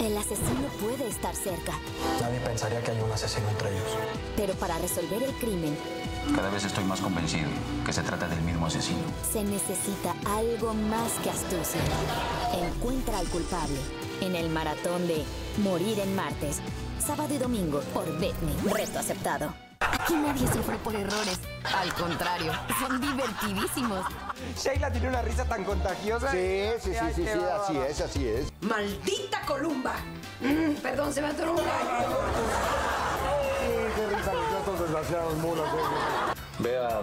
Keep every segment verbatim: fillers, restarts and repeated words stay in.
El asesino puede estar cerca. Nadie pensaría que hay un asesino entre ellos. Pero para resolver el crimen... Cada vez estoy más convencido que se trata del mismo asesino. Se necesita algo más que astucia. Encuentra al culpable en el maratón de Morir en Martes. Sábado y domingo por Bethany. Reto aceptado. Aquí nadie sufre por errores. Al contrario, son divertidísimos. Sheila tiene una risa tan contagiosa. Sí, sí, sí, sí, sí, así es, así es. ¡Maldita Columba! Mm, perdón, se me atoró un gallo. Sí, qué risa, estos desgraciados mulos. Vean,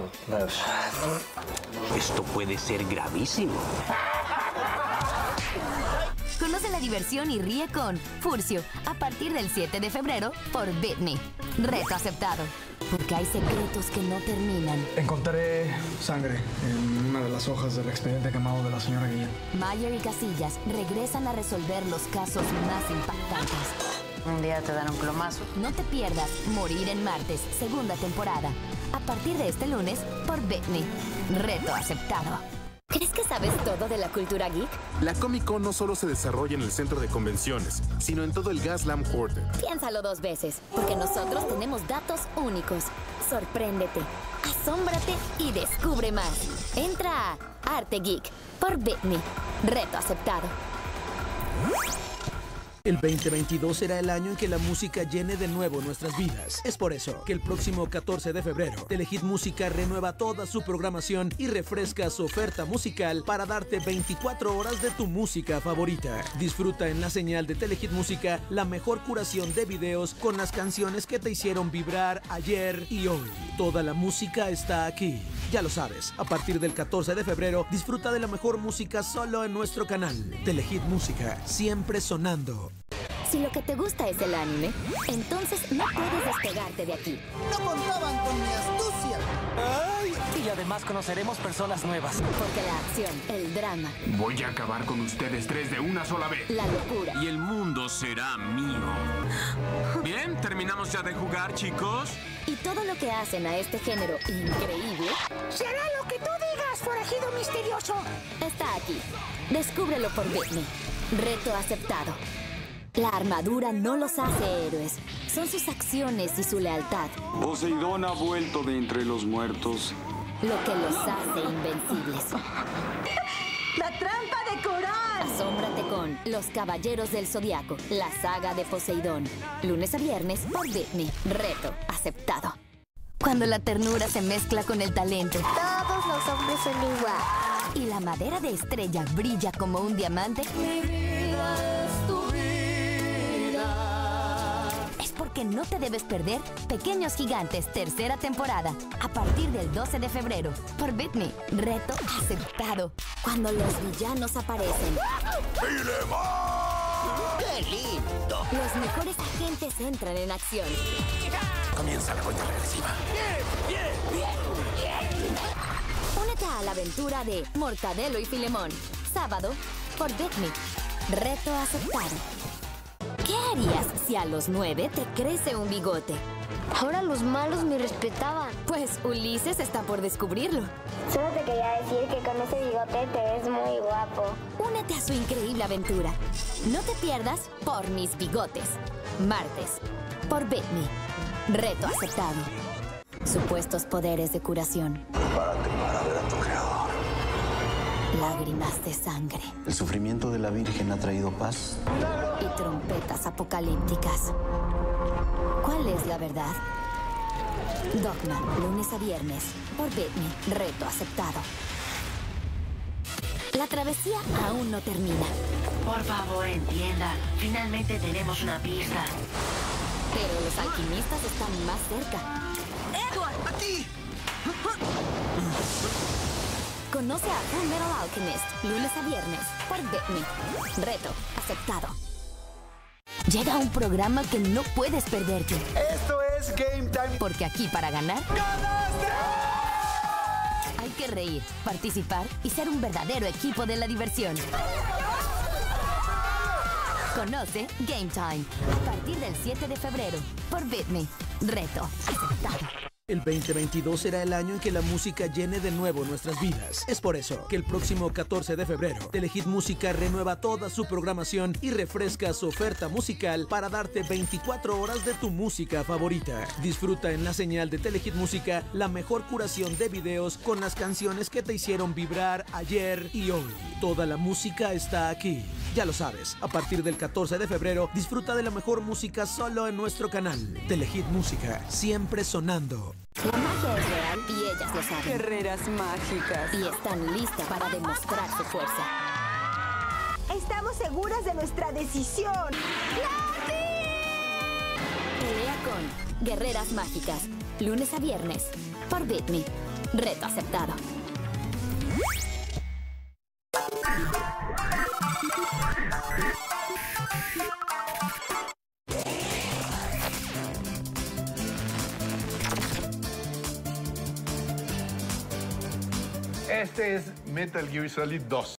esto puede ser gravísimo. Conoce la diversión y ríe con Furcio a partir del siete de febrero por Bethany. Reto aceptado. Porque hay secretos que no terminan. Encontré sangre en una de las hojas del expediente quemado de la señora Guillén. Mayer y Casillas regresan a resolver los casos más impactantes. Un día te dan un plomazo. No te pierdas Morir en Martes, segunda temporada. A partir de este lunes por Bethany. Reto aceptado. ¿Crees que sabes todo de la cultura geek? La Comic Con no solo se desarrolla en el centro de convenciones, sino en todo el Gaslamp Quarter. Piénsalo dos veces, porque nosotros tenemos datos únicos. Sorpréndete, asómbrate y descubre más. Entra a Arte Geek por Bethany. Reto aceptado. El veinte veintidós será el año en que la música llene de nuevo nuestras vidas. Es por eso que el próximo catorce de febrero, Telehit Música renueva toda su programación y refresca su oferta musical para darte veinticuatro horas de tu música favorita. Disfruta en la señal de Telehit Música la mejor curación de videos con las canciones que te hicieron vibrar ayer y hoy. Toda la música está aquí. Ya lo sabes, a partir del catorce de febrero, disfruta de la mejor música solo en nuestro canal. Telehit Música, siempre sonando. Si lo que te gusta es el anime, entonces no puedes despegarte de aquí. ¡No contaban con mi astucia! ¡Ay! Y además conoceremos personas nuevas. Porque la acción, el drama... Voy a acabar con ustedes tres de una sola vez. La locura. Y el mundo será mío. Bien, ¿terminamos ya de jugar, chicos? Y todo lo que hacen a este género increíble... ¡Se hará lo que tú digas, forajido misterioso! Está aquí. Descúbrelo por Bethany. Reto aceptado. La armadura no los hace héroes. Son sus acciones y su lealtad. Poseidón ha vuelto de entre los muertos. Lo que los hace invencibles. ¡La trampa de coral! Asómbrate con Los Caballeros del Zodiaco, la saga de Poseidón. Lunes a viernes por Bethany. Reto aceptado. Cuando la ternura se mezcla con el talento. Todos los hombres son igual. Y la madera de estrella brilla como un diamante. Mi vida es tu vida. Es porque no te debes perder Pequeños Gigantes, tercera temporada. A partir del doce de febrero. Por Bethany. Reto aceptado. Cuando los villanos aparecen. ¡Qué lindo! Los mejores agentes entran en acción. Comienza la cuenta regresiva. Bien, bien, bien, bien. Únete a la aventura de Mortadelo y Filemón. Sábado por Bethany. Reto aceptado. ¿Qué harías si a los nueve te crece un bigote? Ahora los malos me respetaban. Pues Ulises está por descubrirlo. Solo te quería decir que con ese bigote te ves muy guapo. Únete a su increíble aventura. No te pierdas Por Mis Bigotes. Martes por Bethany. Reto aceptado. Supuestos poderes de curación. Prepárate para ver a tu creador. Lágrimas de sangre. El sufrimiento de la Virgen ha traído paz. Y trompetas apocalípticas. ¿Cuál es la verdad? Dogma, lunes a viernes. Por Bethany. Reto aceptado. La travesía aún no termina. Por favor, entienda. Finalmente tenemos una pista. Pero los alquimistas están más cerca. ¡Edward, a ti! Conoce a Full Metal Alchemist, lunes a viernes, por Bethany. Reto aceptado. Llega un programa que no puedes perderte. Esto es Game Time. Porque aquí para ganar... ¡Ganaste! Hay que reír, participar y ser un verdadero equipo de la diversión. Conoce Game Time a partir del siete de febrero por Bethany. Reto aceptado. El veinte veintidós será el año en que la música llene de nuevo nuestras vidas. Es por eso que el próximo catorce de febrero, Telehit Música renueva toda su programación y refresca su oferta musical para darte veinticuatro horas de tu música favorita. Disfruta en la señal de Telehit Música la mejor curación de videos con las canciones que te hicieron vibrar ayer y hoy. Toda la música está aquí. Ya lo sabes, a partir del catorce de febrero, disfruta de la mejor música solo en nuestro canal. Telehit Música, siempre sonando. La magia es real y ellas lo saben. Guerreras mágicas. Y están listas para demostrar su fuerza. Estamos seguras de nuestra decisión. Pelea con Guerreras Mágicas. Lunes a viernes. Por Beat Me. Reto aceptado. Este es Metal Gear Solid dos.